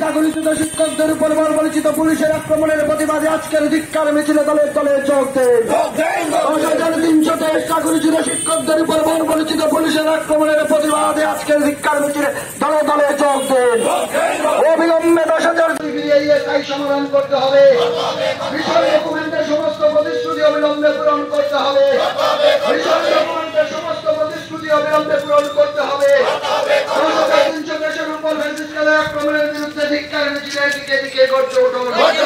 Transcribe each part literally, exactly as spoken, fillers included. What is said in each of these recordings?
চাকরিচ্যুত শিক্ষকদের উপর বর্বরচিত পুলিশের আক্রমণের প্রতিবাদে আজকের ধিক্কার মিছিলে দলে দলে যোগ দেন। দশ হাজার তিনশো তেইশ চাকরিচ্যুত শিক্ষকদের উপর বর্বরচিত পুলিশের আক্রমণের প্রতিবাদে আজকের ধিক্কার মিছিলে দলে দলে যোগ দেন। অবিলম্বে দশ হাজার স্থায়ী সমাধান করতে হবে। মিশন ডকুমেন্টের সমস্ত প্রতিশ্রুতি অবিলম্বে পূরণ করতে হবে। মিশন ডকুমেন্টের সমস্ত প্রতিশ্রুতি অবিলম্বে পূরণ করতে হবে। দশ হাজার তিনশো দেশের উপর ফ্যাসিস্টদের আক্রমণের বিরুদ্ধে ধিক্কার মিছিলে দিকে দিকে গর্জে উঠুন।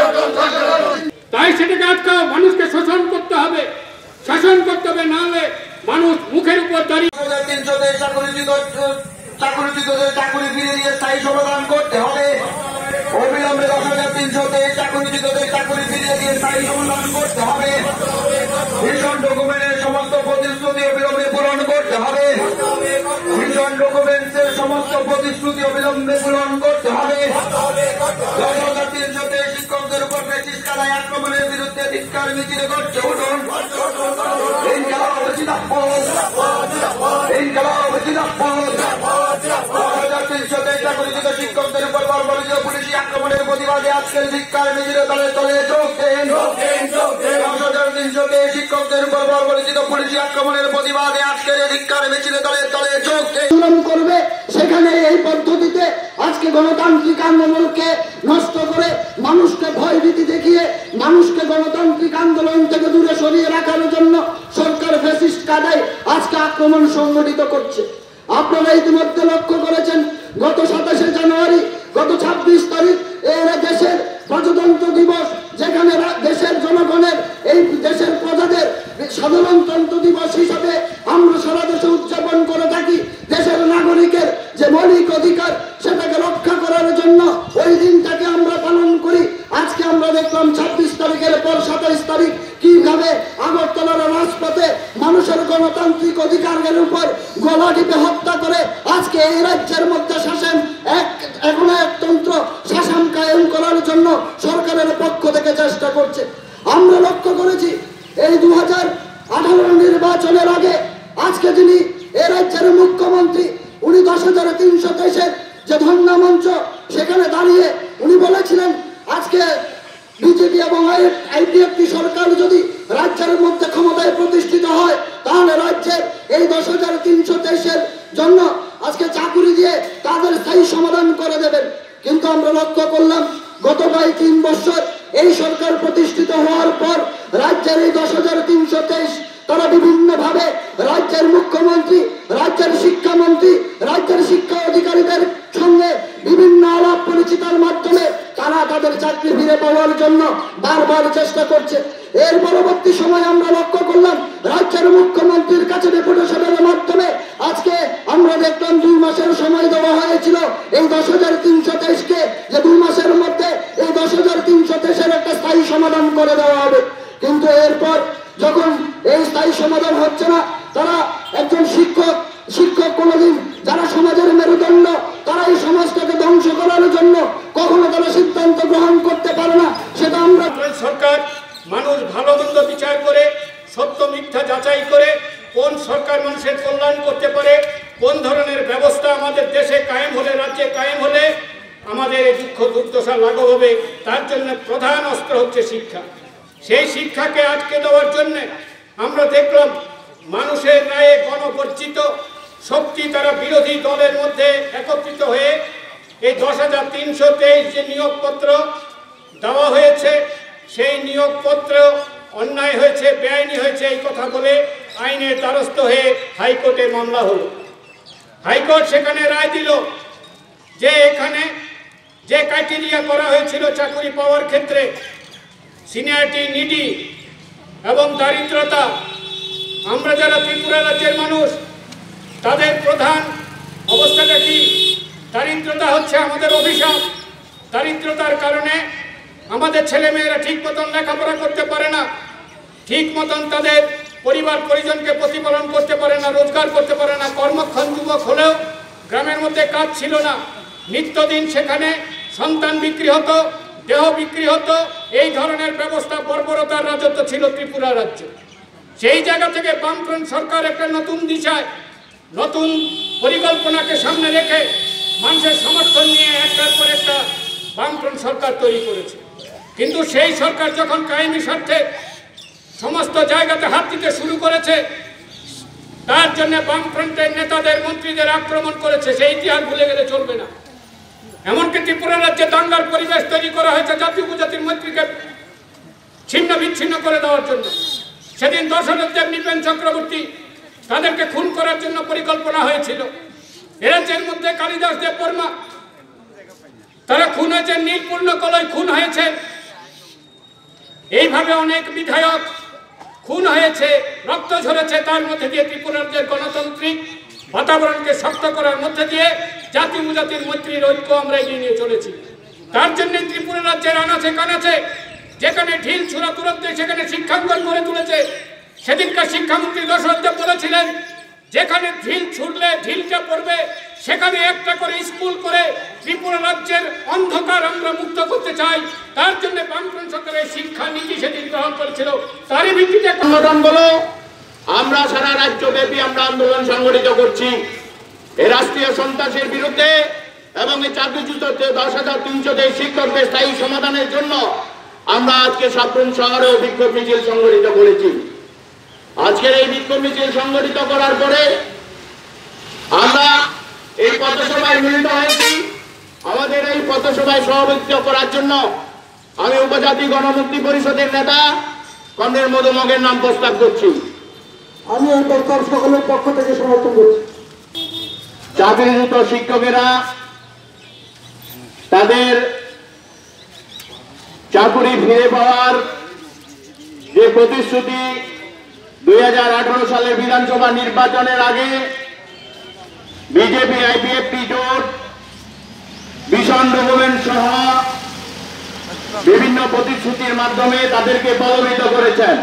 তাই সেটাকে আটকাও, মানুষকে শোষণ করতে হবে, শাসন করতে হবে, না হলে মানুষ মুখের উপর দাঁড়িয়ে তিনশো দেশ চাকরিচ্যুত চাকরিচ্যুতদের চাকরি ফিরে দিয়ে স্থায়ী সমাধান করতে হবে। অবিলম্বে দশ হাজার তিনশো তেইশ চাকরিচ্যুতদের চাকরি ফিরিয়ে দিয়ে স্থায়ী সমাধান করতে হবে। মিশন ডকুমেন্টের সমস্ত প্রতিশ্রুতি অবিলম্বে পূরণ করতে হবে। মিশন ডকুমেন্টের সমস্ত প্রতিশ্রুতি অবিলম্বে পূরণ করতে হবে। দশ হাজার তিনশো তেইশ শিক্ষকদের উপর ব্রিটিশ কালায় আক্রমণের বিরুদ্ধে ধিক্কার মিছিলে গর্জে উঠুন। ইনকিলাব জিন্দাবাদ, ইনকিলাব জিন্দাবাদ। দশ হাজার তিনশো তেইশ চাকরিচ্যুত শিক্ষকদের উপর বর্বরচিত পুলিশি আক্রমণের প্রতিবাদে আজকের ধিক্কার মিছিলে দলে দলে যোগ দেন। দশ হাজার তিনশো তেইশ শিক্ষকদের উপর বর্বরচিত পুলিশি আক্রমণের প্রতিবাদে আজকের ধিক্কার মিছিলে দলে দলে যোগ দেন। করবে সেখানে এই পদ্ধতিতে আজকে গণতান্ত্রিক আন্দোলনকে নষ্ট করে মানুষকে ভয়ভীতি দেখিয়ে মানুষকে গণতান্ত্রিক আন্দোলন থেকে দূরে সরিয়ে রাখার জন্য সরকার ফ্যাসিস্ট কায়দায় আজকে আক্রমণ সংগঠিত করছে। আপনারা ইতিমধ্যে লক্ষ্য করেছেন, গত সাতাশে জানুয়ারি গত ছাব্বিশ তারিখ এর দেশের প্রজাতন্ত্র দিবস, যেখানে দেশের জনগণের এই দেশের প্রজাদের সাধারণতন্ত্র দিবস হিসাবে আমরা সারা দেশে উদযাপন করে থাকি। দেশের নাগরিকের যে মৌলিক অধিকার সেটাকে রক্ষা করার জন্য ওই দিনটাকে আমরা পালন করি। আজকে আমরা দেখলাম ছাব্বিশ তারিখের পর সাতাইশ তারিখ কিভাবে আগরতলার রাজপথে মানুষের গণতান্ত্রিক অধিকারের উপর গলা টিপে হত্যা করে আজকে এই রাজ্যের মধ্যে শাসন এক এখন একতন্ত্র শাসন কায়েম করার জন্য সরকারের পক্ষ থেকে চেষ্টা করছে। আমরা লক্ষ্য করেছি এই দু হাজার আঠারো নির্বাচনের আগে আজকে যিনি এ রাজ্যের মুখ্যমন্ত্রী, উনি দশ হাজার তিনশো তেইশের যে ধর্ণা মঞ্চ সেখানে দাঁড়িয়ে উনি বলেছিলেন আজকে বিজেপি এবং আইপিএফটি সরকার যদি রাজ্যের মধ্যে ক্ষমতায় প্রতিষ্ঠিত হয় তাহলে রাজ্যের এই দশ হাজার তিনশো তেইশের জন্য আজকে চাকুরি দিয়ে তাদের স্থায়ী সমাধান করে দেবেন। কিন্তু আমরা লক্ষ্য করলাম গত প্রায় তিন বছর এই সরকার প্রতিষ্ঠিত হওয়ার পর রাজ্যের এই দশ হাজার তিনশো তেইশ তারা বিভিন্ন ভাবে রাজ্যের মুখ্যমন্ত্রী, রাজ্যের শিক্ষামন্ত্রী, রাজ্যের শিক্ষা অধিকারীদের সঙ্গে বিভিন্ন আলাপ পরিচিতার মাধ্যমে তারা তাদের চাকরি ফিরে পাওয়ার জন্য বারবার চেষ্টা করছে। এর পরবর্তী সময় আমরা লক্ষ্য করলাম রাজ্যের মুখ্যমন্ত্রীর কাছে ডেপুটেশনের মাধ্যমে আজকে আমরা দেখলাম দুই মাসের সময় দেওয়া হয়েছিল এই দশ হাজার তিনশো তেইশকে, যে দুই মাসের মধ্যে এই দশ হাজার তিনশো তেইশের একটা স্থায়ী সমাধান করে দেওয়া হবে। কিন্তু এরপর যখন এই স্থায়ী সমাধান হচ্ছে না, তারা একজন শিক্ষক শিক্ষক কোনদিন যারা সমাজের মেরুদণ্ড, তারা এই সমাজটাকে ধ্বংস করার জন্য কখনো তারা সিদ্ধান্ত গ্রহণ করতে পারে না। সেটা আমরা সরকার মানুষ ভালো মন্দ বিচার করে সত্য মিথ্যা যাচাই করে কোন সরকার মানুষের কল্যাণ করতে পারে, কোন ধরনের ব্যবস্থা আমাদের দেশে কায়েম হলে, রাজ্যে কায়েম হলে আমাদের এই দুঃখ দুর্দশা লাঘব হবে, তার জন্য প্রধান অস্ত্র হচ্ছে শিক্ষা। সেই শিক্ষাকে আটকে দেওয়ার জন্য আমরা দেখলাম মানুষের ন্যায় গণবর্জিত শক্তি তারা বিরোধী দলের মধ্যে একত্রিত হয়ে এই দশ হাজার তিনশো তেইশ যে নিয়োগপত্র দেওয়া হয়েছে সেই নিয়োগপত্র অন্যায় হয়েছে, বেআইনি হয়েছে এই কথা বলে আইনের দ্বারস্থ হয়ে হাইকোর্টে মামলা হলো। হাইকোর্ট সেখানে রায় দিল যে এখানে যে ক্রাইটেরিয়া করা হয়েছিল চাকরি পাওয়ার ক্ষেত্রে, সিনিয়রিটি, নিডি এবং দারিদ্রতা, আমরা যারা ত্রিপুরা রাজ্যের মানুষ তাদের প্রধান অবস্থাটা কি? দারিদ্রতা হচ্ছে আমাদের অভিশাপ। দারিদ্রতার কারণে আমাদের ছেলেমেয়েরা ঠিক মতন লেখাপড়া করতে পারে না, ঠিক মতন তাদের পরিবার পরিজনকে প্রতিপালন করতে পারে না, রোজগার করতে পারে না। কর্মক্ষম যুবক হলেও গ্রামের মধ্যে কাজ ছিল না, নিত্যদিন সেখানে সন্তান বিক্রি হতো, দেহ বিক্রি হতো। এই ধরনের ব্যবস্থা বর্বরতার রাজত্ব ছিল ত্রিপুরা রাজ্য। সেই জায়গা থেকে বামফ্রন্ট সরকার একটা নতুন দিশায় নতুন পরিকল্পনাকে সামনে রেখে মানুষের সমর্থন নিয়ে একটার পর একটা সরকার তৈরি করেছে। কিন্তু সেই সরকার যখন কায়েমি স্বার্থে সমস্ত জায়গাতে হাত দিতে শুরু করেছে, তার জন্য বামফ্রন্টের নেতাদের মন্ত্রীদের আক্রমণ করেছে, সেই ইতিহাস ভুলে গেলে চলবে না। এমনকি ত্রিপুরা রাজ্যে দাঙ্গার পরিবেশ তৈরি করা হয়েছে জাতি উপজাতির মৈত্রীকে ছিন্ন বিচ্ছিন্ন করে দেওয়ার জন্য। সেদিন দশরথ দেব, নৃপেন চক্রবর্তী, তাদেরকে খুন করার জন্য পরিকল্পনা হয়েছিল। এ রাজ্যের মধ্যে কালিদাস দেব বর্মা, তারা খুন হয়েছে, নীলপূর্ণ কলয় খুন হয়েছে, এইভাবে অনেক বিধায়ক খুন হয়েছে, রক্ত ঝরেছে। তার মধ্যে দিয়ে ত্রিপুরা রাজ্যের গণতান্ত্রিক বাতাবরণকে শক্ত করার মধ্যে দিয়ে জাতি উপজাতির মৈত্রীর ঐক্য আমরা এগিয়ে নিয়ে চলেছি। তার জন্য ত্রিপুরা রাজ্যের আনাচে কানাচে যেখানে ঢিল ছুড়া তুরন্তে সেখানে শিক্ষাঙ্গন গড়ে তুলেছে। সেদিনকার শিক্ষামন্ত্রী দশরথ দেব বলেছিলেন, যেখানে ঢিল ছুড়লে ঢিলটা পড়বে সেখানে একটা করে স্কুল করে ত্রিপুরা রাজ্যের অন্ধকার আমরা মুক্ত করতে চাই। তার জন্য বামফ্রন্ট সরকারের শিক্ষা নীতি সেদিন গ্রহণ করেছিল। তারই ভিত্তিতে সংগঠনগুলো আমরা সারা রাজ্যব্যাপী আমরা আন্দোলন সংগঠিত করছি এই রাষ্ট্রীয় সন্ত্রাসের বিরুদ্ধে এবং এই চাকরিচ্যুত দশ হাজার তিনশো শিক্ষকদের স্থায়ী সমাধানের জন্য আমরা আজকে সাপ্রুম শহরে বিক্ষোভ মিছিল সংগঠিত করেছি। আজকের এই বিক্ষোভ মিছিল সংগঠিত করার পরে আমরা এই পথসভায় মিলিত হয়েছি। আমাদের এই পথসভায় সভাপতিত্ব করার জন্য আমি উপজাতি গণমুক্তি পরিষদের নেতা কমরেড মধুমগের নাম প্রস্তাব করছি। আমি এই প্রস্তাব সকলের পক্ষ থেকে সমর্থন করছি। চাকরিচ্যুত শিক্ষকেরা তাদের চাকরি ফিরে পাওয়ার যে প্রতিশ্রুতি দুই হাজার আঠারো সালের বিধানসভা নির্বাচনের আগে বিজেপি আইপিএফটি জোট ভীষণ ডকুমেন্ট সহ বিভিন্ন প্রতিশ্রুতির মাধ্যমে তাদেরকে বলবিত করেছেন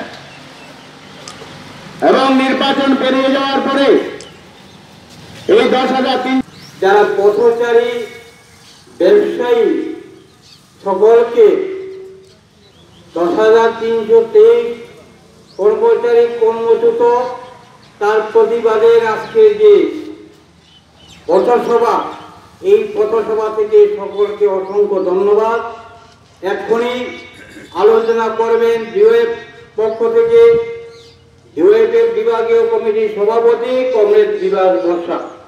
এবং নির্বাচন পেরিয়ে যাওয়ার পরে এই দশ হাজার তিন যারা পথচারী ব্যবসায়ী সকলকে দশ হাজার তিনশো তেইশ কর্মচারী কর্মচ্যুত, তার প্রতিবাদের আজকে যে পথসভা, এই পথসভা থেকে সকলকে অসংখ্য ধন্যবাদ। এক্ষুনি আলোচনা করবেন ডিওএফ পক্ষ থেকে ডিওএফ এর বিভাগীয় কমিটির সভাপতি কমরেড বিভাগ বর্ষা।